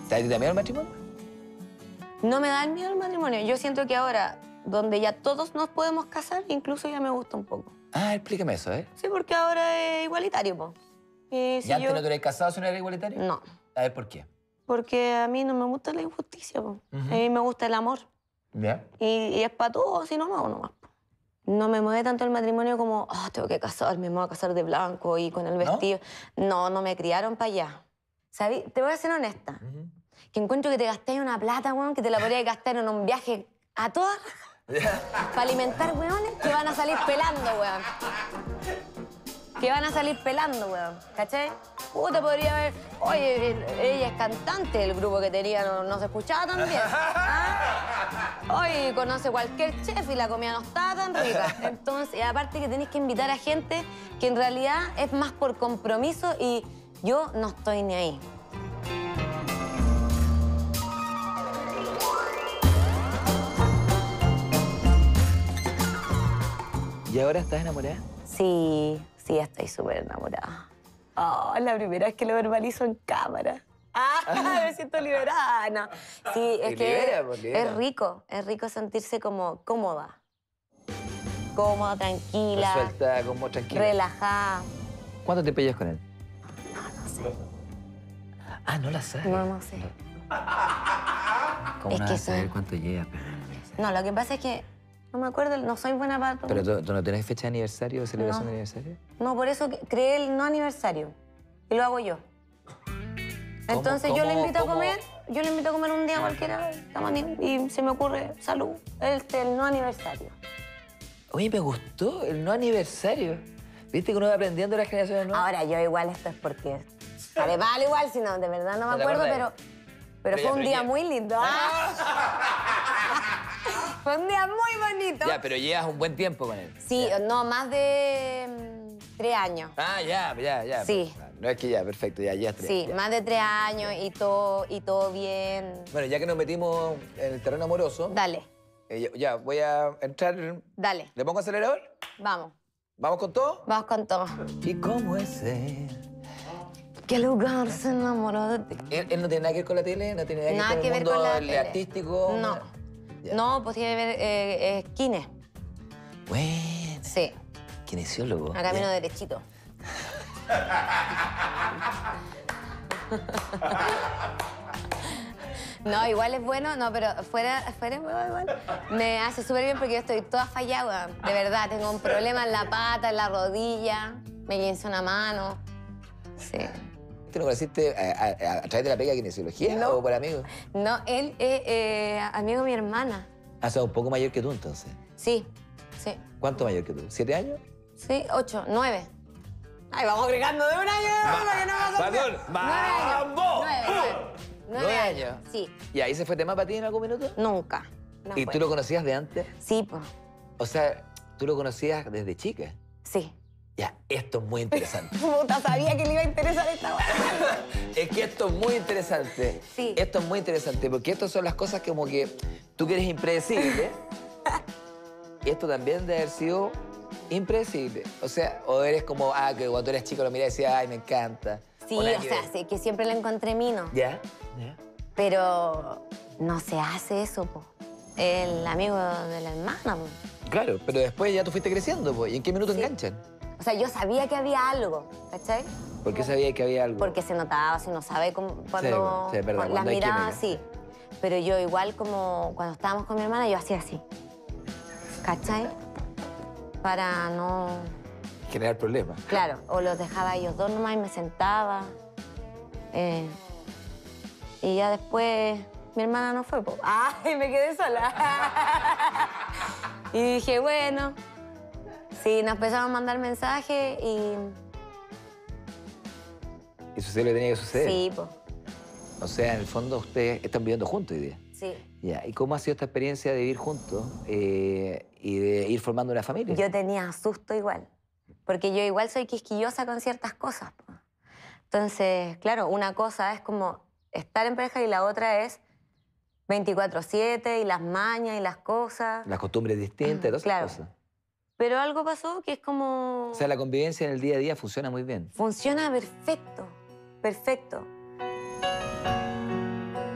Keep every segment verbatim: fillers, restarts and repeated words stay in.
¿Te da miedo el matrimonio? No me da el miedo el matrimonio. Yo siento que ahora, donde ya todos nos podemos casar, incluso ya me gusta un poco. Ah, explícame eso, ¿eh? Sí, porque ahora es igualitario, po. Y si ¿Y antes yo... no te eres casado si no eres igualitario? No. A ver, ¿por qué? Porque a mí no me gusta la injusticia, po. Uh-huh. A mí me gusta el amor. ¿Ya? Y, y es para todo, si no, no hago nomás. No me mueve tanto el matrimonio como, oh, tengo que casarme, me voy a casar de blanco y con el vestido. No, no, no me criaron para allá. ¿Sabes? Te voy a ser honesta. Uh-huh. Que encuentro que te gasté una plata, weón, que te la podrías gastar en un viaje a todas rajas. Para alimentar weones que van a salir pelando, weón. Que van a salir pelando, weón. ¿Cachai? Puta, podría haber... Oye, ella es cantante, el grupo que tenía no, no se escuchaba tan bien. ¿Ah? Oye, conoce cualquier chef y la comida no estaba tan rica. Entonces, aparte que tenéis que invitar a gente que en realidad es más por compromiso y yo no estoy ni ahí. ¿Y ahora estás enamorada? Sí, sí, estoy súper enamorada. Oh, es la primera vez que lo verbalizo en cámara. Ah, me siento liberada. No. Sí, es que libera, pues, libera. Es rico, es rico sentirse como cómoda. Cómoda, tranquila. Suelta, como tranquila. Relajada. ¿Cuánto tiempo llevas con él? No, no sé. Ah, ¿no la sabes? No, no sé. ¿Cómo es no que vas a saber sí. cuánto llevas? No, lo que pasa es que no me acuerdo, no soy buena para todo. ¿Pero tú, tú no tienes fecha de aniversario o celebración No. de aniversario? No, por eso creé el no aniversario. Y lo hago yo. Entonces ¿Cómo, yo le cómo, invito cómo? a comer, yo le invito a comer un día cualquiera, y se me ocurre, salud, este el no aniversario. Oye, me gustó el no aniversario. ¿Viste que uno va aprendiendo las generaciones nuevas? Ahora, yo igual esto es porque... Vale, vale igual, si no, de verdad no me ¿No te acuerdo, acuerdas? pero, pero, Pero fue ya, un pero día ya. muy lindo. Fue un día muy bonito. Ya, pero llevas un buen tiempo con él. Sí, Ya. no, más de mm, tres años. Ah, ya, ya, ya. Sí. No es que ya, perfecto, ya, ya. Tres, Sí, ya. más de tres años y todo, y todo bien. Bueno, ya que nos metimos en el terreno amoroso, Dale, eh, ya, ya, voy a entrar. dale, ¿Le pongo acelerador? vamos. ¿Vamos con todo? Vamos con todo. ¿Y cómo es él? ¿Qué lugar se enamoró de ti? ¿Él, él no tiene nada que ver con la tele? ¿No tiene nada, Nada que que ver ver con el con mundo la el tele. artístico? No. Nada. Ya. No, pues tiene que ver eh, eh, kine. Bueno. Sí, Kinesiólogo. a camino Ya. derechito. No, igual es bueno, no, pero fuera, fuera igual. Me hace súper bien porque yo estoy toda fallada, weón. De verdad, tengo un problema en la pata, en la rodilla, me quince una mano. Sí. ¿Te lo conociste a, a- a- a través de la pega de kinesiología No. o por amigos? No, él es eh, amigo de mi hermana. Ah, o sea, un poco mayor que tú, entonces. Sí, sí, ¿Cuánto mayor que tú? ¿Siete años? sí, ocho, nueve. Ay, vamos agregando de un año para que no me Perdón, Nueve años. ¡vamos! Nueve, nueve. Nueve ¿Nueve años. años? Sí, ¿Y ahí se fue tema para ti en algún minuto? nunca. No ¿Y fue. tú lo conocías de antes? Sí, pues, O sea, tú lo conocías desde chica. sí. Ya, esto es muy interesante. Puta, sabía que le iba a interesar esta weá. Es que esto es muy interesante. Sí. Esto es muy interesante porque estas son las cosas que como que tú que eres impredecible. Esto también debe haber sido impredecible. O sea, o eres como, ah, que cuando eres chico lo miras y decías, ay, me encanta. Sí, O o nada que sea, ver. sí, que siempre le encontré mino. ¿Ya? ¿Ya? Pero no se hace eso, po. El amigo de la hermana, po. Claro, pero después ya tú fuiste creciendo, pues. ¿Y en qué minuto Sí. enganchan? O sea, yo sabía que había algo, ¿cachai? ¿Por qué sabías que había algo? Porque se notaba, si uno sabe cómo, cuando... sí, es verdad, con- cuando las hay miradas, química. sí. Pero yo igual como cuando estábamos con mi hermana, yo hacía así. ¿Cachai? Para no... Generar problemas. Claro, o los dejaba a ellos dos nomás y me sentaba. Eh, y ya después mi hermana no fue, po. ¡Ay, me quedé sola! Y dije, bueno... Sí, nos empezamos a mandar mensajes y... Y sucede lo que tenía que suceder. Sí, po. O sea, en el fondo ustedes están viviendo juntos hoy día. Sí. Ya. ¿Y cómo ha sido esta experiencia de vivir juntos eh, y de ir formando una familia? Yo tenía susto igual, porque yo igual soy quisquillosa con ciertas cosas, po. Entonces, claro, una cosa es como estar en pareja y la otra es veinticuatro siete y las mañas y las cosas. Las costumbres distintas, todas Claro. esas cosas. Pero algo pasó que es como... O sea, la convivencia en el día a día funciona muy bien. Funciona perfecto, perfecto.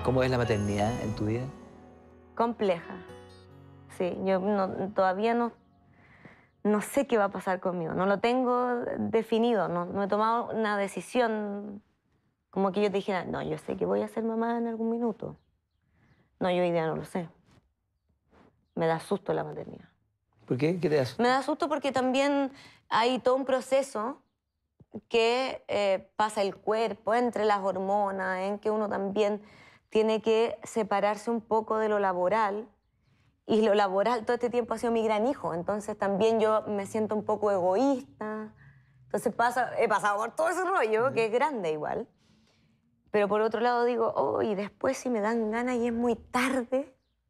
¿Cómo es la maternidad en tu vida? Compleja. Sí, yo no, todavía no, no sé qué va a pasar conmigo. No lo tengo definido. No, no he tomado una decisión como que yo te dijera, no, yo sé que voy a ser mamá en algún minuto. No, yo hoy día no lo sé. Me da susto la maternidad. ¿Por qué? ¿Qué te da susto? Me da susto porque también hay todo un proceso que eh, pasa el cuerpo, entre las hormonas, en que uno también tiene que separarse un poco de lo laboral. Y lo laboral todo este tiempo ha sido mi gran hijo. Entonces también yo me siento un poco egoísta. Entonces pasa, he pasado por todo ese rollo, que es grande igual. Pero por otro lado digo, oh, y después si me dan ganas y es muy tarde,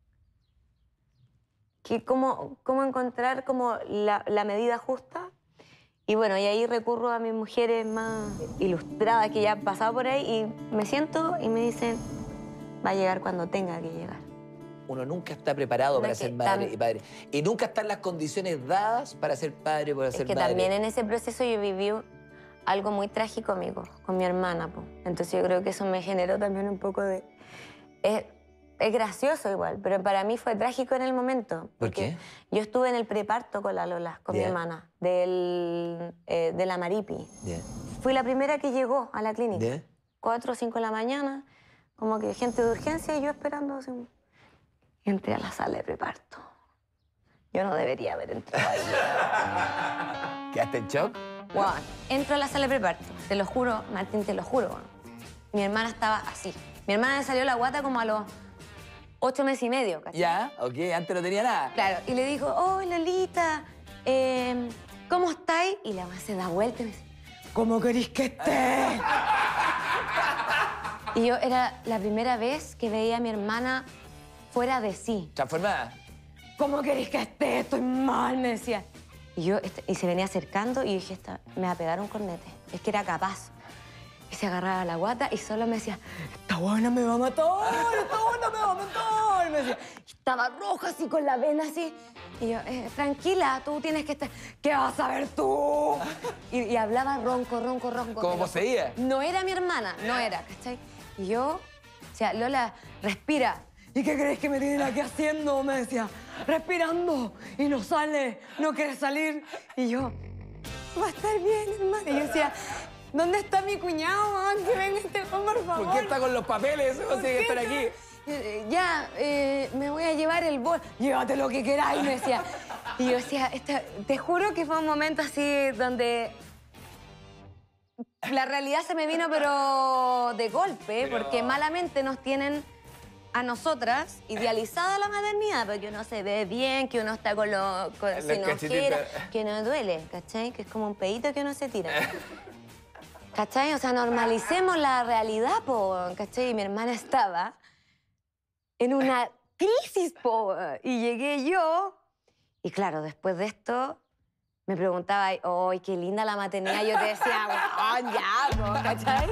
que cómo, cómo encontrar como la, la medida justa. Y bueno, y ahí recurro a mis mujeres más ilustradas que ya han pasado por ahí y me siento y me dicen, va a llegar cuando tenga que llegar. Uno nunca está preparado No, para es ser que madre tam- y padre. Y nunca están las condiciones dadas para ser padre o para Es ser que madre. también en ese proceso yo viví algo muy trágico, amigo, con mi hermana. Po. Entonces yo creo que eso me generó también un poco de... Es, es gracioso igual, pero para mí fue trágico en el momento. ¿Por qué? Yo estuve en el preparto con la Lola, con Yeah. mi hermana, del, eh, de la Maripi. Yeah. Fui la primera que llegó a la clínica. Yeah. Cuatro o cinco de la mañana, como que gente de urgencia y yo esperando. Así, y entré a la sala de preparto. Yo no debería haber entrado ahí. ¿Quedaste en shock? Bueno, entro a la sala de preparto. Te lo juro, Martín, te lo juro. Bueno. Mi hermana estaba así. Mi hermana le salió la guata como a los ocho meses y medio, ¿cachai? Ya, ok, antes no tenía nada. Claro, y le dijo, oh, Lolita, eh, ¿cómo estáis? Y la mamá se da vuelta y me dice, ¿cómo querís que esté? Y yo era la primera vez que veía a mi hermana fuera de sí. ¿Transformada? ¿Cómo querés que esté? Estoy mal, me decía. Y yo, este, y se venía acercando y yo dije, esta, me va a pegar un cornete. Es que era capaz. Y se agarraba la guata y solo me decía, esta buena me va a matar, esta buena me va a matar. Me decía, y estaba roja así con la vena así. Y yo, eh, tranquila, tú tienes que estar... ¿Qué vas a ver tú? Y, y hablaba ronco, ronco, ronco. ¿Cómo Pero poseía? No era mi hermana, no era, ¿cachai? Y yo, o sea, Lola, respira. ¿Y qué crees que me tienen aquí haciendo? Me decía, respirando. Y no sale, no quiere salir. Y yo, va a estar bien, hermana. Y yo decía, ¿dónde está mi cuñado, mamá? Que venga este hombre, por favor. ¿Por qué está con los papeles? ¿Cómo ¿Por tiene que qué estar está? aquí? Eh, Ya, eh, me voy a llevar el bol. Llévate lo que queráis, me decía. Y yo decía, esta- te juro que fue un momento así donde la realidad se me vino, pero de golpe, Pero- porque malamente nos tienen a nosotras idealizada la maternidad, porque uno se ve bien, que uno está con los con, Los sin cachetitos. ojera, que no duele, ¿cachai? Que es como un pedito que uno se tira. ¿Cachai? O sea, normalicemos la realidad, po, ¿cachai? Y mi hermana estaba en una crisis, po, y llegué yo. Y claro, después de esto, me preguntaba, ¡ay, qué linda la maternidad! Yo te decía, ¡oh, ya, po, ¿cachai?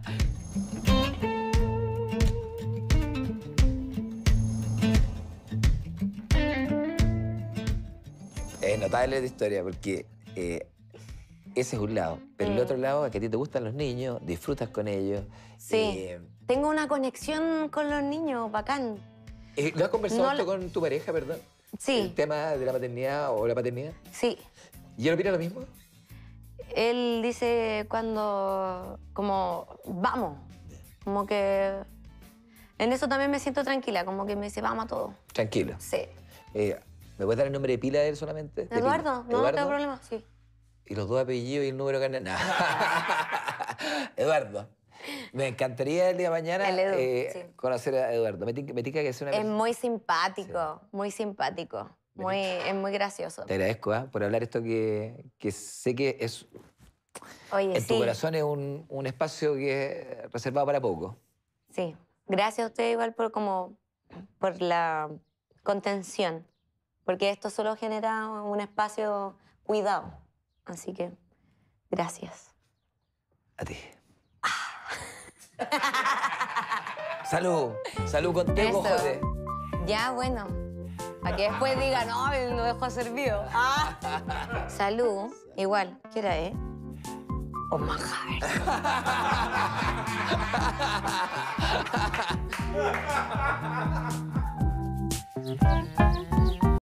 Es notable la historia porque eh, ese es un lado. Pero el Mm. otro lado es que a ti te gustan los niños, disfrutas con ellos. Sí. Eh, Tengo una conexión con los niños, bacán. eh, ¿Lo has conversado No esto lo- con tu pareja, perdón? Sí, El tema de la maternidad o la paternidad. sí. ¿Y él opina lo mismo? Él dice cuando, como, vamos. Como que... En eso también me siento tranquila, como que me dice, vamos a todo. Tranquilo. Sí. Eh, ¿Me puedes dar el nombre de pila de él solamente? De pila. Eduardo, no, no Eduardo. tengo problema, sí. Y los dos apellidos y el número de carnet. No. Eduardo. Me encantaría el día de mañana El Edu, eh, sí. conocer a Eduardo. Me tica, me tica que es una Es persona... muy simpático, muy simpático. Muy, es muy gracioso. Te agradezco ¿ah? por hablar esto que, que sé que es Oye, en sí, tu corazón es un, un espacio que es reservado para poco. sí. Gracias a usted igual por, como, por la contención. Porque esto solo genera un espacio cuidado. Así que, gracias. A ti. Salud. Salud contigo, Eso. José. Ya, bueno. Para que después diga, no, él no dejó servido. Ah. Salud. Igual. ¿Qué hora es? Oh, manjar.